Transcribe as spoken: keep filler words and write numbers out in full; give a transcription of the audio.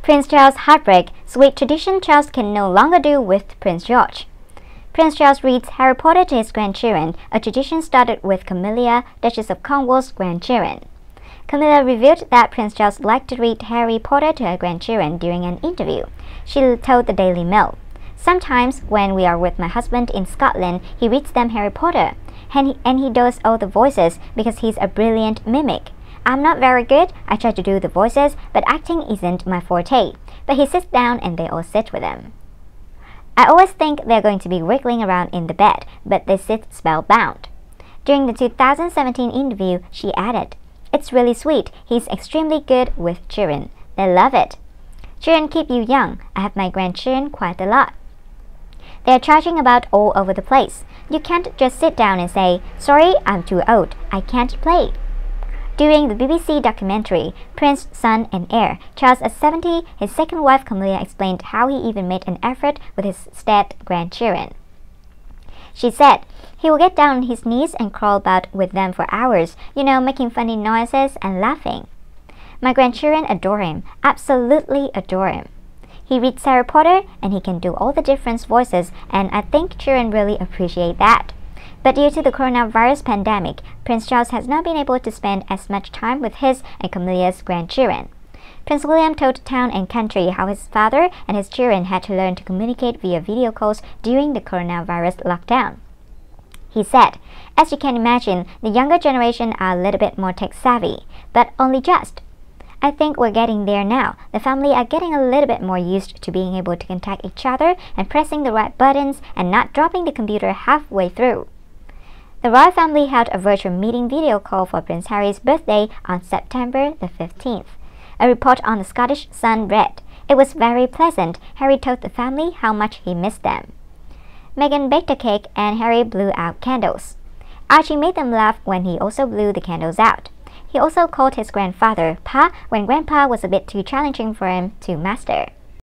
Prince Charles heartbreak, sweet tradition Charles can no longer do with Prince George. Prince Charles reads Harry Potter to his grandchildren, a tradition started with Camilla, Duchess of Cornwall's grandchildren. Camilla revealed that Prince Charles liked to read Harry Potter to her grandchildren during an interview. She told the Daily Mail, "Sometimes when we are with my husband in Scotland, he reads them Harry Potter, and he, and he does all the voices because he's a brilliant mimic. I'm not very good, I try to do the voices, but acting isn't my forte. But he sits down and they all sit with him. I always think they're going to be wiggling around in the bed, but they sit spellbound." During the two thousand seventeen interview, she added, "It's really sweet, he's extremely good with children. They love it. Children keep you young. I have my grandchildren quite a lot. They're charging about all over the place. You can't just sit down and say, 'Sorry, I'm too old, I can't play.'" During the B B C documentary, Prince, Son and Heir, Charles at seventy, his second wife Camilla explained how he even made an effort with his step-grandchildren. She said, "He will get down on his knees and crawl about with them for hours, you know, making funny noises and laughing. My grandchildren adore him, absolutely adore him. He reads Harry Potter and he can do all the different voices, and I think children really appreciate that." But due to the coronavirus pandemic, Prince Charles has not been able to spend as much time with his and Camilla's grandchildren. Prince William told Town and Country how his father and his children had to learn to communicate via video calls during the coronavirus lockdown. He said, "As you can imagine, the younger generation are a little bit more tech-savvy, but only just. I think we're getting there now. The family are getting a little bit more used to being able to contact each other and pressing the right buttons and not dropping the computer halfway through." The royal family held a virtual meeting video call for Prince Harry's birthday on September the fifteenth. A report on the Scottish Sun read, "It was very pleasant. Harry told the family how much he missed them. Meghan baked a cake and Harry blew out candles. Archie made them laugh when he also blew the candles out. He also called his grandfather Pa when Grandpa was a bit too challenging for him to master."